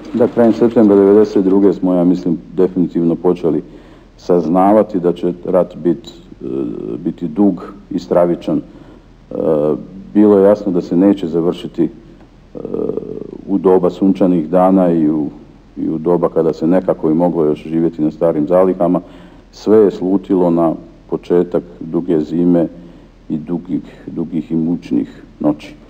Da, krajem septembra 1992. smo, ja mislim, definitivno počeli saznavati da će rat biti dug i stravičan. Bilo je jasno da se neće završiti u doba sunčanih dana i u doba kada se nekako i moglo još živjeti na starim zalihama. Sve je slutilo na početak duge zime i dugih i mučnih noći.